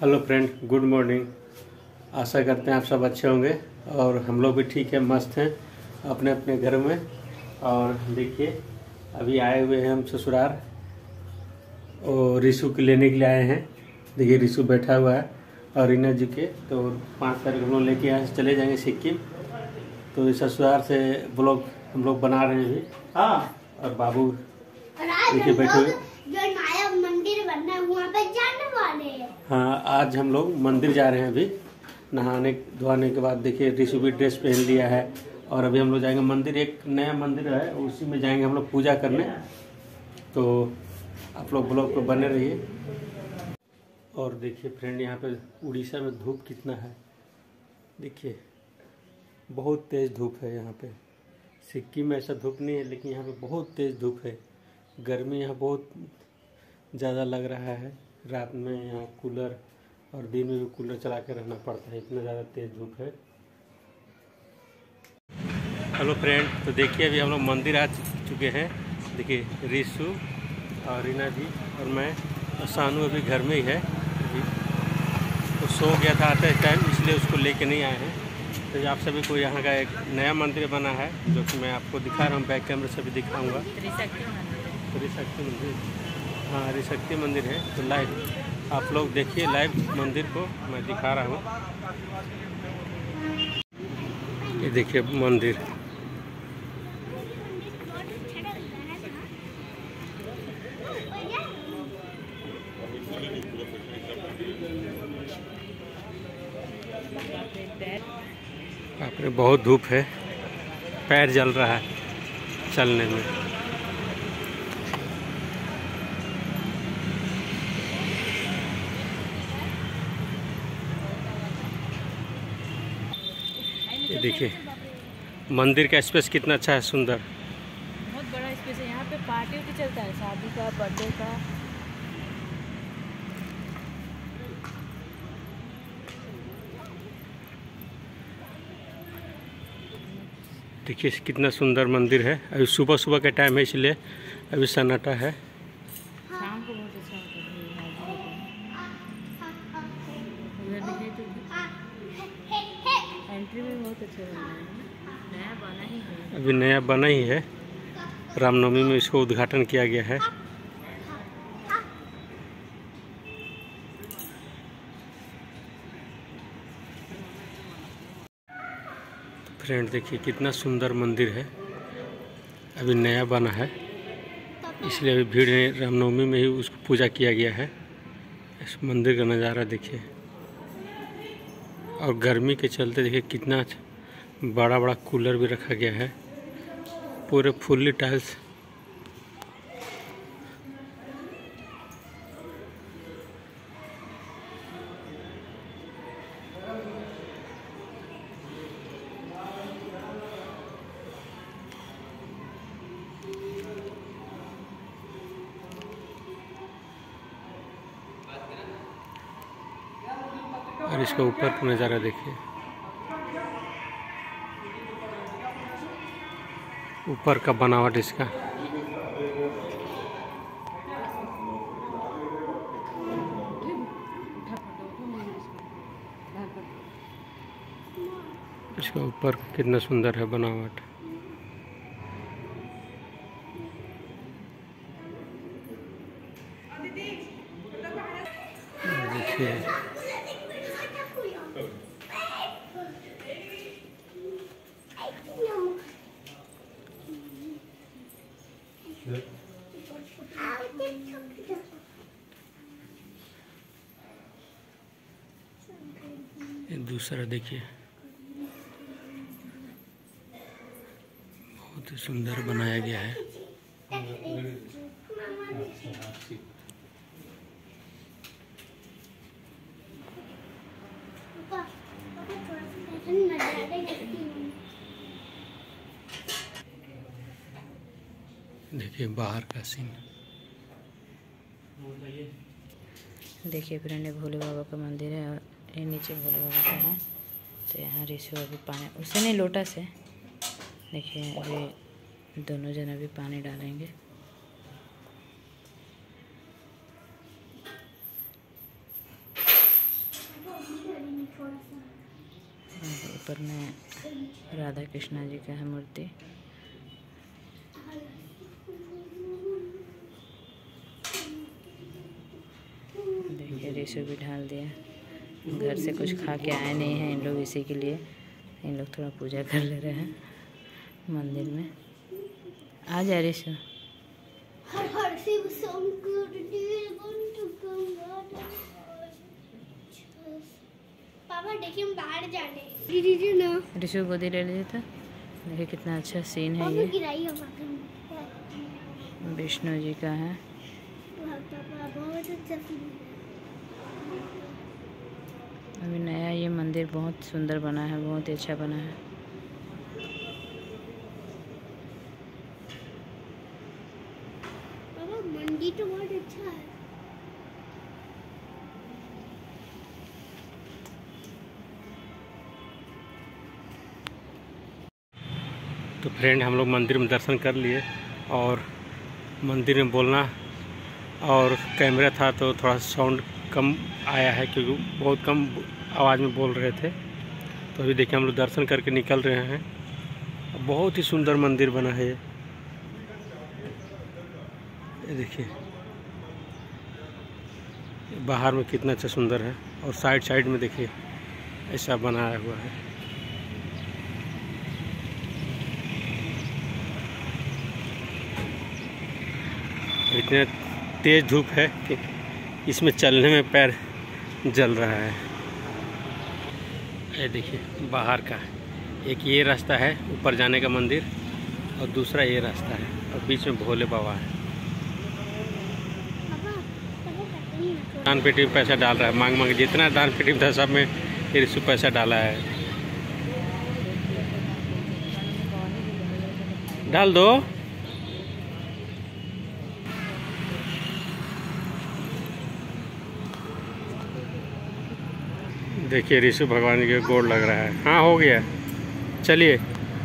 Hello friend, good morning. आशा करते हैं आप सब अच्छे होंगे और हम लोग भी ठीक है, मस्त हैं अपने अपने घर में। और देखिए अभी आए हुए हैं हम ससुराल और रिशु को लेने के लिए आए हैं। देखिए रिशु बैठा हुआ है और रीना जी के तो 5 तारीख हम लोग लेके यहाँ से चले जाएंगे सिक्किम। तो इस ससुराल से ब्लॉग हम लोग बना रहे हैं अभी। हाँ, और बाबू देखिए बैठे हुए। जो नया मंदिर बनना है वहाँ पे जाने वाले हैं। हाँ, आज हम लोग मंदिर जा रहे हैं। अभी नहाने धोने के बाद देखिए रिशु भी ड्रेस पहन लिया है और अभी हम लोग जाएंगे मंदिर। एक नया मंदिर है, उसी में जाएंगे हम लोग पूजा करने। तो आप लोग ब्लॉग पे बने रहिए। और देखिए फ्रेंड, यहाँ पे उड़ीसा में धूप कितना है, देखिए बहुत तेज़ धूप है यहाँ पे। सिक्किम में ऐसा धूप नहीं है, लेकिन यहाँ पे बहुत तेज़ धूप है। गर्मी यहाँ बहुत ज़्यादा लग रहा है। रात में यहाँ कूलर और दिन में भी कूलर चला के रहना पड़ता है, इतना ज़्यादा तेज़ धूप है। हेलो फ्रेंड, तो देखिए अभी हम लोग मंदिर आ चुके हैं। देखिए रिशु और रीना जी और मैं और सानू अभी घर में ही है। अभी तो सो गया था आते टाइम, इसलिए उसको लेके नहीं आए हैं। तो आप सभी को यहाँ का एक नया मंदिर बना है, जो कि मैं आपको दिखा रहा हूँ, बैक कैमरे से भी दिखाऊँगा। त्रिशक्ति मंदिर, हाँ त्रिशक्ति मंदिर है। तो लाइव आप लोग देखिए, लाइव मंदिर को मैं दिखा रहा हूँ। ये देखिए मंदिर, बाप रे बहुत धूप है, पैर जल रहा है चलने में। ये देखिए मंदिर का स्पेस कितना अच्छा है, सुंदर, बहुत बड़ा स्पेस है। यहाँ पे पार्टी भी चलता है, शादी का, बर्थडे का। देखिए कितना सुंदर मंदिर है। अभी सुबह सुबह का टाइम है, इसलिए अभी सन्नाटा है। शाम को बहुत अच्छा होता है। उधर देखिए तो एंट्री में बहुत अच्छा बना है, नया बना ही है। अभी नया बना ही है, रामनवमी में इसको उद्घाटन किया गया है। फ्रेंड देखिए कितना सुंदर मंदिर है, अभी नया बना है, इसलिए अभी भीड़ है। रामनवमी में ही उसको पूजा किया गया है। इस मंदिर का नज़ारा देखिए, और गर्मी के चलते देखिए कितना बड़ा बड़ा कूलर भी रखा गया है, पूरे फुल्ली टाइल्स। और इसका ऊपर का नज़ारा देखिए, ऊपर का बनावट इसका। इसका ऊपर कितना सुंदर है बनावट। देखिए ये दूसरा देखिए, बहुत ही सुंदर बनाया गया है। देखिए बाहर का सीन, देखिए फ्रेंड, भोले बाबा का मंदिर है और ये नीचे भोले बाबा का है। तो यहाँ रिशु अभी पानी, उसे नहीं लोटा से, देखिए अभी दोनों जन अभी पानी डालेंगे। ऊपर में राधा कृष्णा जी का है मूर्ति। देखिए रिशु भी ढाल दिया। घर से कुछ खा के आए नहीं हैं इन लोग, इसी के लिए इन लोग थोड़ा पूजा कर ले रहे हैं मंदिर में। आ जा रिशु। हर हर शिव शंकर पापा देखिए हम बाहर जा रहे हैं। दीदी ना रिशु गोदी ले लीजिए तो। देखिए कितना अच्छा सीन है ये। विष्णु जी का है। बहुत अच्छा सीन। अभी नया ये मंदिर बहुत सुंदर बना है, बहुत ही अच्छा बना है। पापा मंदिर तो बहुत अच्छा है। तो फ्रेंड हम लोग मंदिर में दर्शन कर लिए और मंदिर में बोलना और कैमरा था तो थोड़ा साउंड कम आया है क्योंकि बहुत कम आवाज़ में बोल रहे थे। तो अभी देखिए हम लोग दर्शन करके निकल रहे हैं। बहुत ही सुंदर मंदिर बना है ये देखिए बाहर में कितना अच्छा सुंदर है और साइड साइड में देखिए ऐसा बनाया हुआ है। इतने तेज धूप है कि इसमें चलने में पैर जल रहा है। ये देखिए बाहर का एक ये रास्ता है ऊपर जाने का मंदिर और दूसरा ये रास्ता है और बीच में भोले बाबा है। दान पेटी में पैसा डाल रहा है, मांग मांग जितना दान पेटी में था सब में फिर इसको पैसा डाला है। डाल दो। देखिए ऋषि भगवान के गोड़ लग रहा है। हाँ हो गया, चलिए।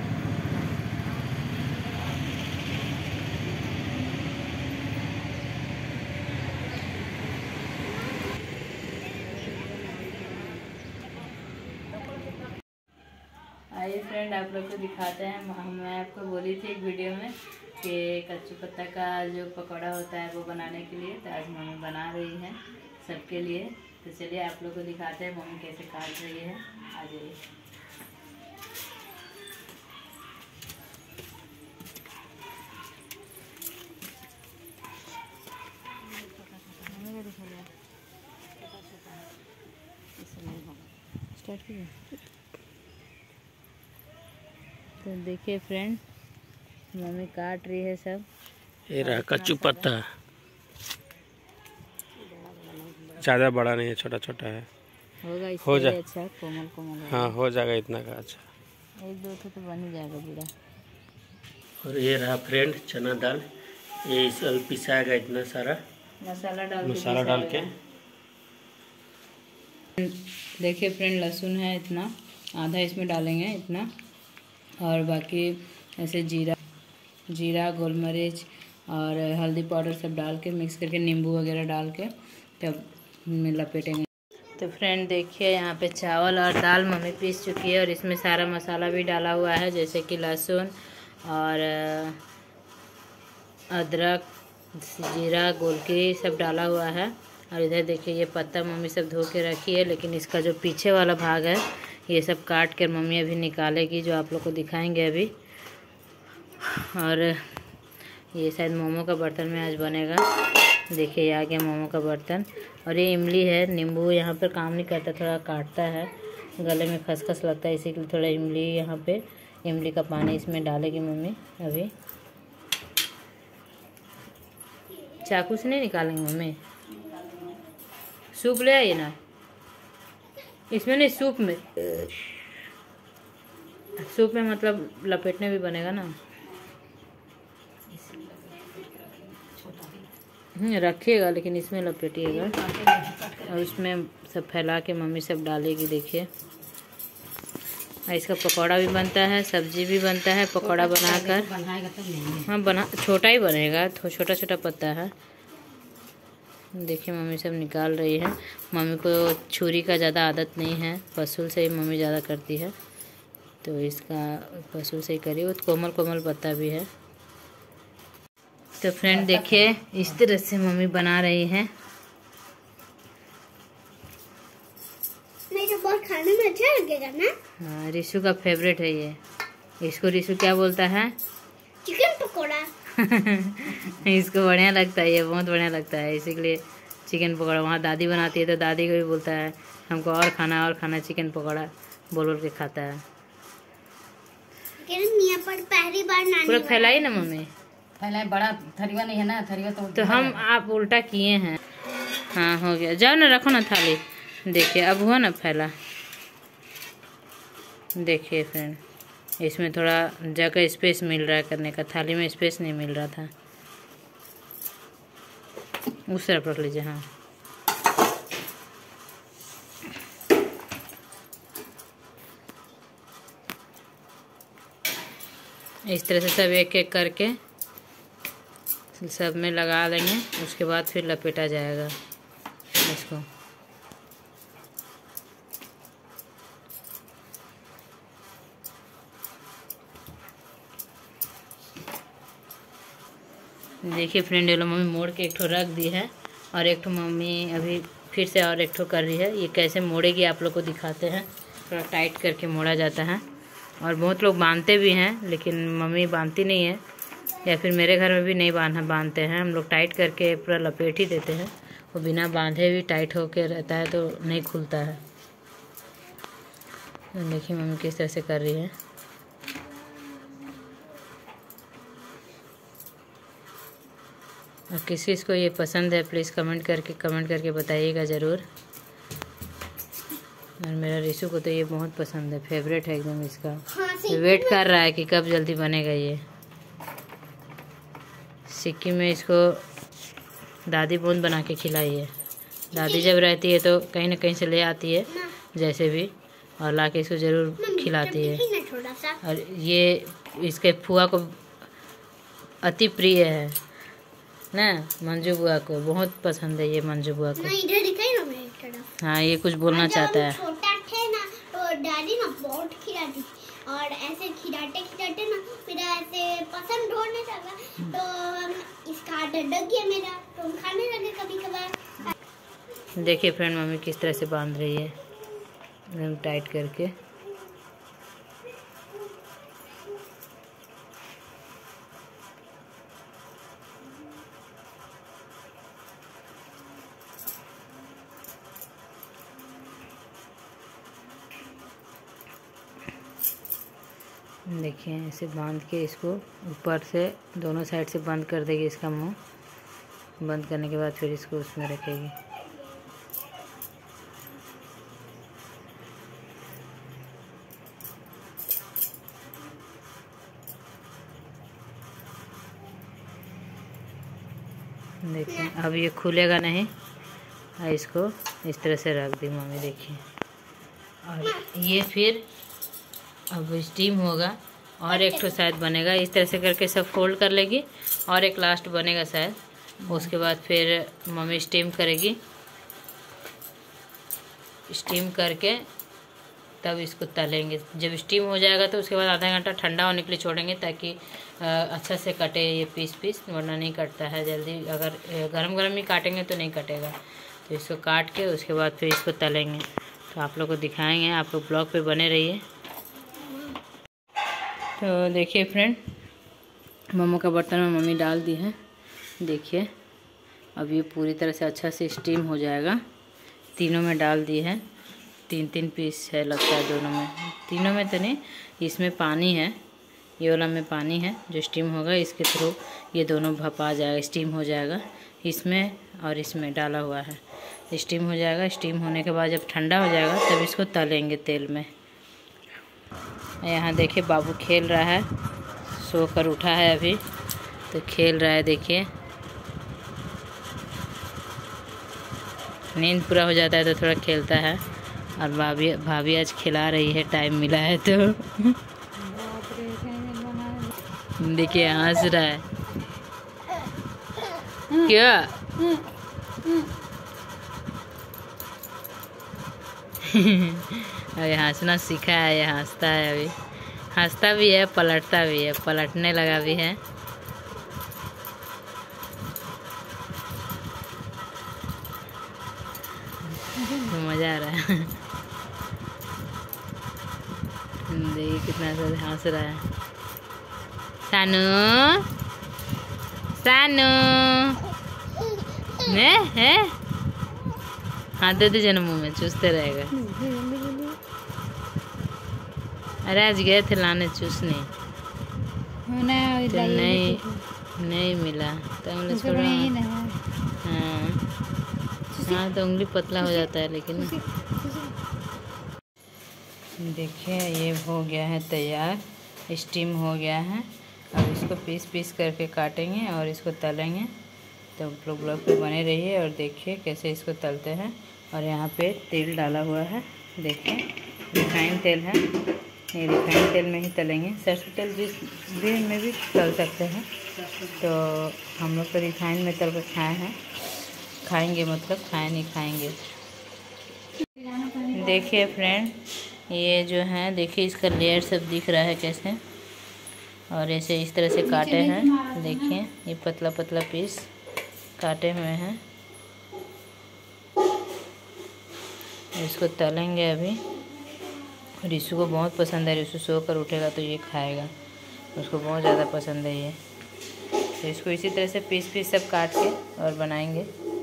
आइए फ्रेंड आप लोग को दिखाते हैं। मैं आपको बोली थी एक वीडियो में कि कच्चू पत्ता का जो पकौड़ा होता है वो बनाने के लिए, तो आज मम्मी बना रही है सबके लिए। तो चलिए आप लोग को दिखाते हैं मम्मी कैसे काट रही है। आ जाइए। स्टार्ट कीजिए। तो देखिए फ्रेंड मम्मी काट रही है सब। ये रहा कच्चू पत्ता, ज़्यादा बड़ा नहीं है, छोटा छोटा है। होगा हो जा अच्छा कोमल कोमल। हाँ हो जाएगा इतना का। अच्छा एक दो तो बन ही जाएगा पूरा। और ये रहा फ्रेंड चना दाल, ये इसे पिसाएगा इतना सारा मसाला डाल के। देखिए फ्रेंड लहसुन है इतना, आधा इसमें डालेंगे इतना, और बाकी ऐसे जीरा गोल मिर्च और हल्दी पाउडर सब डाल के मिक्स करके नींबू वगैरह डाल के तब लपेटेंगे। तो फ्रेंड देखिए यहाँ पे चावल और दाल मम्मी पीस चुकी है और इसमें सारा मसाला भी डाला हुआ है, जैसे कि लहसुन और अदरक जीरा गोलकी सब डाला हुआ है। और इधर देखिए ये पत्ता मम्मी सब धो के रखी है, लेकिन इसका जो पीछे वाला भाग है ये सब काट कर मम्मी अभी निकालेगी, जो आप लोग को दिखाएंगे अभी। और ये शायद मोमो का बर्तन में आज बनेगा। देखिए ये आ गया मोमो का बर्तन। और ये इमली है, नींबू यहाँ पर काम नहीं करता, थोड़ा काटता है, गले में खसखस लगता है, इसी के लिए थोड़ा इमली यहाँ पे इमली का पानी इसमें डालेगी मम्मी अभी। चाकू से नहीं निकालेंगे मम्मी, सूप ले आइए ना, इसमें नहीं सूप में मतलब लपेटने भी बनेगा ना। रखिएगा लेकिन इसमें लपेटिएगा और उसमें सब फैला के मम्मी सब डालेगी। देखिए इसका पकौड़ा भी बनता है, सब्जी भी बनता है, पकौड़ा बनाकर। हाँ छोटा ही बनेगा, तो छोटा छोटा पत्ता है। देखिए मम्मी सब निकाल रही है। मम्मी को छुरी का ज़्यादा आदत नहीं है, पसूल से ही मम्मी ज़्यादा करती है। तो इसका पशु से करिए, वो कोमल कोमल पत्ता भी है। तो फ्रेंड देखिए इस तरह से मम्मी बना रही है। तो बहुत खाने में अच्छा लगेगा ना। हाँ, रिशु का फेवरेट है ये। इसको रिशु क्या बोलता है? चिकन पकोड़ा। इसको बढ़िया लगता है, ये बहुत बढ़िया लगता है, इसीलिए चिकन पकौड़ा। वहाँ दादी बनाती है तो दादी को भी बोलता है हमको और खाना चिकन पकौड़ा बोल के खाता है। पर पहली बार नानी पूरा फैलाई ना मम्मी, फैलाए। बड़ा थरिया नहीं है ना, थरिया तो हम आप उल्टा किए हैं। हाँ हो गया, जाओ ना रखो ना थाली। देखिए अब हुआ ना फैला। देखिए फ्रेंड इसमें थोड़ा जगह स्पेस मिल रहा है करने का, थाली में स्पेस नहीं मिल रहा था। उस तरफ रख लीजिए। हाँ इस तरह से सब एक एक करके सब में लगा देंगे, उसके बाद फिर लपेटा जाएगा इसको। देखिए फ्रेंड ये लो मम्मी मोड़ के एक ठो रख दी है, और एक ठो मम्मी अभी फिर से और एक ठो कर रही है। ये कैसे मोड़ेगी आप लोग को दिखाते हैं। थोड़ा टाइट करके मोड़ा जाता है, और बहुत लोग बांधते भी हैं लेकिन मम्मी बांधती नहीं है, या फिर मेरे घर में भी नहीं बांधते हैं। हम लोग टाइट करके पूरा लपेट ही देते हैं, वो बिना बांधे भी टाइट होके रहता है तो नहीं खुलता है। तो देखिए मम्मी किस तरह से कर रही है। और किस किस को ये पसंद है प्लीज़ कमेंट करके बताइएगा ज़रूर। और मेरा रिशु को तो ये बहुत पसंद है, फेवरेट है एकदम इसका। वेट कर रहा है कि कब जल्दी बनेगा ये। सिक्किम में इसको दादी बूंद बना के खिलाई है। दादी जब रहती है तो कहीं ना कहीं से ले आती है जैसे भी, और ला के इसको ज़रूर खिलाती है। और ये इसके फुआ को अति प्रिय है ना, मंजू बुआ को बहुत पसंद है ये मंजू बुआ को। हाँ ये कुछ बोलना चाहता है। छोटा थे ना तो डैडी ना बहुत खिलाती, और ऐसे खिलाते ना मेरा ऐसे पसंद होने लगा, तो इसका आदत लग गया मेरा, तो हम खाने लगे कभी कभार। देखिए फ्रेंड मम्मी किस तरह से बांध रही है एकदम टाइट करके। देखिए ऐसे बांध के इसको ऊपर से दोनों साइड से बंद कर देगी इसका मुंह। बंद करने के बाद फिर इसको उसमें रखेगी। देखिए अब ये खुलेगा नहीं, और इसको इस तरह से रख दी मम्मी। देखिए और ये फिर अब स्टीम होगा, और एक ठो शायद बनेगा। इस तरह से करके सब फोल्ड कर लेगी, और एक लास्ट बनेगा शायद। उसके बाद फिर मम्मी स्टीम करेगी, स्टीम करके तब इसको तलेंगे। जब स्टीम हो जाएगा तो उसके बाद आधा घंटा ठंडा होने के लिए छोड़ेंगे, ताकि अच्छा से कटे ये पीस, वरना नहीं कटता है जल्दी। अगर गरम गरम ही काटेंगे तो नहीं कटेगा। तो इसको काट के उसके बाद फिर इसको तलेंगे, तो आप लोग को दिखाएंगे। आप लोग ब्लॉग पे बने रहिए। तो देखिए फ्रेंड मोमो का बर्तन में मम्मी डाल दी है। देखिए अब ये पूरी तरह से अच्छा से स्टीम हो जाएगा। तीनों में डाल दी है, 3 पीस है लगता है दोनों में। तीनों में तो नहीं, इसमें पानी है, ये वाला में पानी है जो स्टीम होगा। इसके थ्रू ये दोनों भपा जाएगा, स्टीम हो जाएगा। इसमें और इसमें डाला हुआ है, स्टीम हो जाएगा। स्टीम होने के बाद जब ठंडा हो जाएगा तब इसको तलेंगे तेल में। यहाँ देखिए बाबू खेल रहा है, सो कर उठा है अभी तो खेल रहा है। देखिए नींद पूरा हो जाता है तो थोड़ा खेलता है, और भाभी आज खिला रही है, टाइम मिला है तो। देखिए हंस रहा है। क्या अभी हंसना सीखा है, ये हंसता है अभी। हंसता भी है, पलटता भी है, पलटने लगा भी है। मजा आ रहा है। देखिए कितना हंस रहा है। सानू सानू है हाथ दे दीजिए ना मुँह में, चूसते रहेगा। अरे आज गए थे लाने चूसने, तो नहीं मिला तो हम लोग छोड़ा। हाँ तो उंगली पतला हो जाता है लेकिन। देखिए ये हो गया है तैयार, स्टीम हो गया है। अब इसको पीस पीस करके काटेंगे और इसको तलेंगे। तो आप लोग ब्लॉग पे बने रहिए और देखिए कैसे इसको तलते हैं। और यहाँ पे तेल डाला हुआ है, देखिए रिफाइंड तेल है, ये रिफाइंड तेल में ही तलेंगे। सरसों तेल जिस भी में भी तल सकते हैं, तो हम लोग तो रिफाइंड में तल कर खाए हैं, खाएंगे मतलब खाए नहीं खाएंगे। देखिए फ्रेंड, ये जो है देखिए इसका लेयर सब दिख रहा है कैसे, और ऐसे इस तरह से काटे हैं। देखिए ये पतला पतला पीस काटे हुए हैं। इसको तलेंगे अभी। रिशु को बहुत पसंद है, रिशु सो कर उठेगा तो ये खाएगा, उसको बहुत ज़्यादा पसंद है ये। तो इसको इसी तरह से पीस पीस सब काट के और बनाएंगे।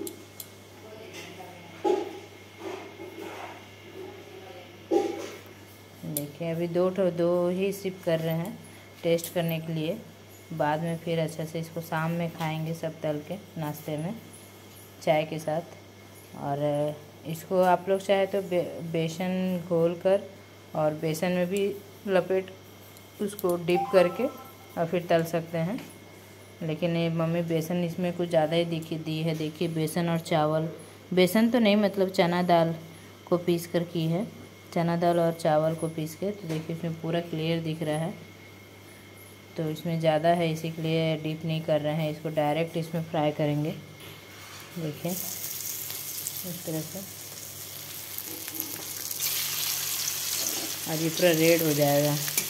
देखिए अभी दो ही सिप कर रहे हैं टेस्ट करने के लिए, बाद में फिर अच्छा से इसको शाम में खाएंगे सब तल के नाश्ते में चाय के साथ। और इसको आप लोग चाहे तो बेसन घोल कर और बेसन में भी लपेट उसको डिप करके और फिर तल सकते हैं। लेकिन ये मम्मी बेसन इसमें कुछ ज़्यादा ही दी है। देखिए बेसन और चावल, बेसन तो नहीं मतलब चना दाल को पीस कर की है, चना दाल और चावल को पीस के। तो देखिए इसमें पूरा क्लियर दिख रहा है, तो इसमें ज़्यादा है इसी के लिए डीप नहीं कर रहे हैं, इसको डायरेक्ट इसमें फ्राई करेंगे। देखिए इस तरह से, और ये पूरा रेड हो जाएगा।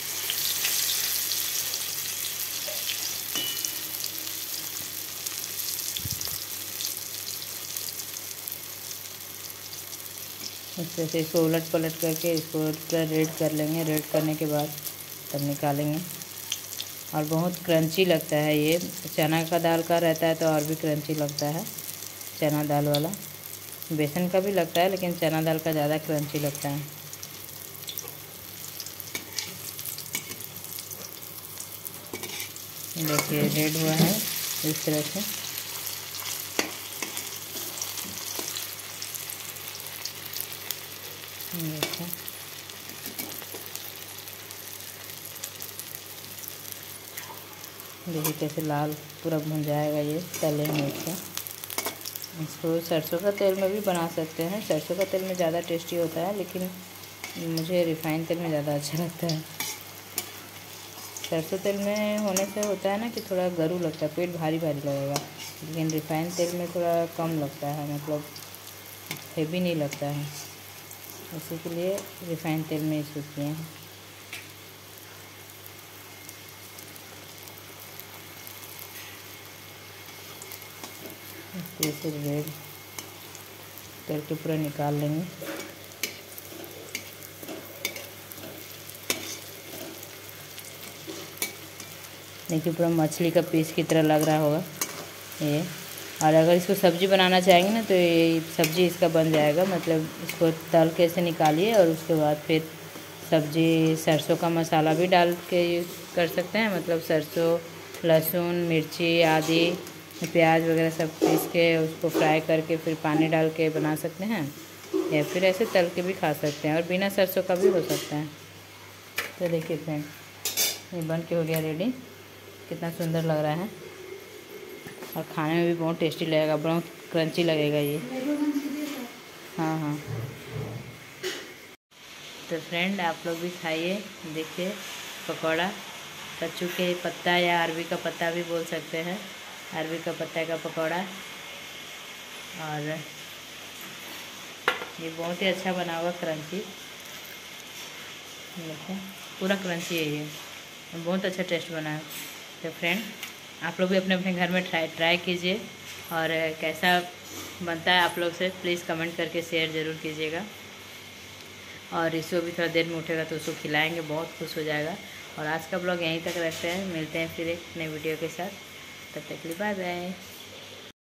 इस तरह से इसको उलट पलट करके इसको पूरा रेड कर लेंगे। रेड करने के बाद तब निकालेंगे। और बहुत क्रंची लगता है ये, चना का दाल का रहता है तो और भी क्रंची लगता है चना दाल वाला। बेसन का भी लगता है लेकिन चना दाल का ज़्यादा क्रंची लगता है। देखिए रेड हुआ है इस तरह से। देखिए देखिए कैसे लाल पूरा भुन जाएगा ये तले में। इसको सरसों का तेल में भी बना सकते हैं, सरसों का तेल में ज़्यादा टेस्टी होता है, लेकिन मुझे रिफाइंड तेल में ज़्यादा अच्छा लगता है। सरसों तेल में होने से होता है ना कि थोड़ा गरू लगता है, पेट भारी भारी लगेगा, लेकिन रिफाइंड तेल में थोड़ा कम लगता है, मतलब हेवी नहीं लगता है। इसी के लिए रिफाइंड तेल में यूज़ किए हैं। इसे रेड करके पूरा निकाल लेंगे। देखिए पूरा मछली का पीस की तरह लग रहा होगा ये। और अगर इसको सब्ज़ी बनाना चाहेंगे ना तो ये सब्ज़ी इसका बन जाएगा, मतलब इसको तल के से निकालिए और उसके बाद फिर सब्ज़ी सरसों का मसाला भी डाल के यूज़ कर सकते हैं, मतलब सरसों, लहसुन, मिर्ची आदि, प्याज वगैरह सब पीस के उसको फ्राई करके फिर पानी डाल के बना सकते हैं, या फिर ऐसे तल के भी खा सकते हैं, और बिना सरसों का भी हो सकता है। तो देखिए फ्रेंड, ये बन के हो गया रेडी। कितना सुंदर लग रहा है और खाने में भी बहुत टेस्टी लगेगा, बहुत क्रंची लगेगा ये। हाँ हाँ, तो फ्रेंड आप लोग भी खाइए। देखिए पकौड़ा, कच्चू के पत्ता या अरबी का पत्ता भी बोल सकते हैं, अरबी का पत्ता का पकौड़ा। और ये बहुत ही अच्छा बना हुआ क्रंची। देखिए पूरा क्रंची है ये, बहुत अच्छा टेस्ट बना है। तो फ्रेंड आप लोग भी अपने अपने घर में ट्राई कीजिए और कैसा बनता है आप लोग से प्लीज़ कमेंट करके शेयर ज़रूर कीजिएगा। और इसको भी थोड़ा देर में उठेगा तो उसको खिलाएंगे, बहुत खुश हो जाएगा। और आज का ब्लॉग यहीं तक रखते हैं, मिलते हैं फिर एक नई वीडियो के साथ, तब तक के लिए बाय बाय।